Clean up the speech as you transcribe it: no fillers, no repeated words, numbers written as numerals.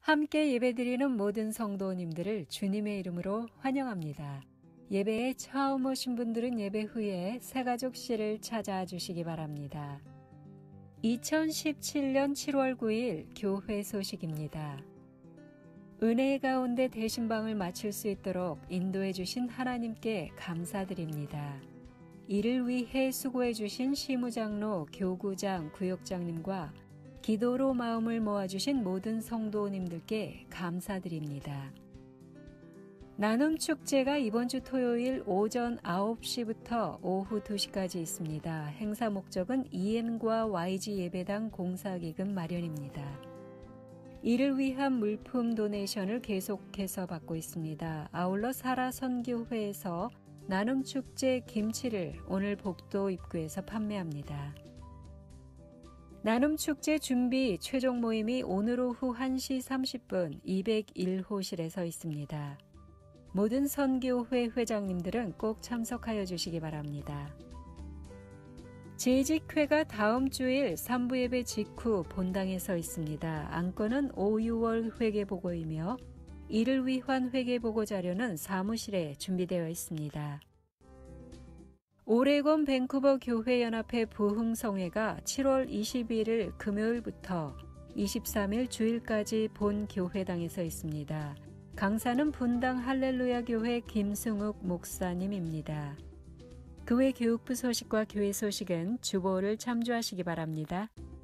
함께 예배드리는 모든 성도님들을 주님의 이름으로 환영합니다. 예배에 처음 오신 분들은 예배 후에 새가족실을 찾아와 주시기 바랍니다. 2017년 7월 9일 교회 소식입니다. 은혜의 가운데 대신방을 마칠 수 있도록 인도해 주신 하나님께 감사드립니다. 이를 위해 수고해 주신 시무장로, 교구장, 구역장님과 기도로 마음을 모아주신 모든 성도님들께 감사드립니다. 나눔축제가 이번 주 토요일 오전 9시부터 오후 2시까지 있습니다. 행사 목적은 EM과 YG 예배당 공사기금 마련입니다. 이를 위한 물품 도네이션을 계속해서 받고 있습니다. 아울러 사라선교회에서 나눔축제 김치를 오늘 복도 입구에서 판매합니다. 나눔축제 준비 최종 모임이 오늘 오후 1시 30분 201호실에서 있습니다. 모든 선교회 회장님들은 꼭 참석하여 주시기 바랍니다. 재직회가 다음 주일 3부 예배 직후 본당에서 있습니다. 안건은 5, 6월 회계보고이며 이를 위한 회계보고 자료는 사무실에 준비되어 있습니다. 오레곤 밴쿠버 교회연합회 부흥성회가 7월 21일 금요일부터 23일 주일까지 본 교회당에서 있습니다. 강사는 분당 할렐루야 교회 김승욱 목사님입니다. 그 외 교육부 소식과 교회 소식은 주보를 참조하시기 바랍니다.